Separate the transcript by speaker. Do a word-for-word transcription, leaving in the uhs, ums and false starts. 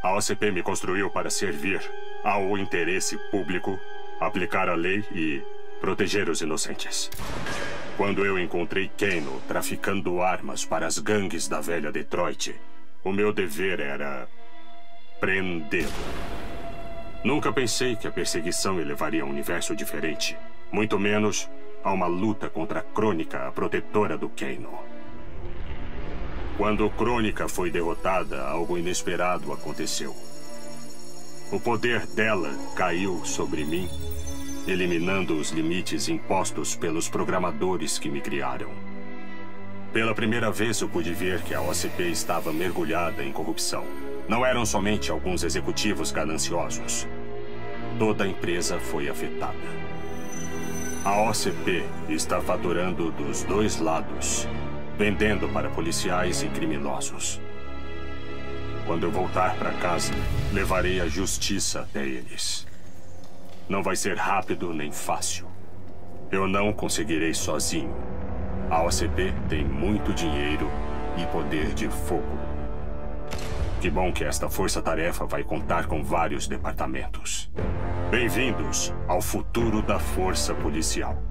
Speaker 1: A O C P me construiu para servir ao interesse público, aplicar a lei e proteger os inocentes. Quando eu encontrei Kano traficando armas para as gangues da velha Detroit, o meu dever era prendê-lo. Nunca pensei que a perseguição me levaria a um universo diferente, muito menos a uma luta contra a Crônica, a protetora do Kano. Quando Crônica foi derrotada, algo inesperado aconteceu. O poder dela caiu sobre mim, eliminando os limites impostos pelos programadores que me criaram. Pela primeira vez eu pude ver que a O C P estava mergulhada em corrupção. Não eram somente alguns executivos gananciosos. Toda a empresa foi afetada. A O C P está faturando dos dois lados, vendendo para policiais e criminosos. Quando eu voltar para casa, levarei a justiça até eles. Não vai ser rápido nem fácil. Eu não conseguirei sozinho. A O C P tem muito dinheiro e poder de fogo. Que bom que esta força-tarefa vai contar com vários departamentos. Bem-vindos ao futuro da força policial.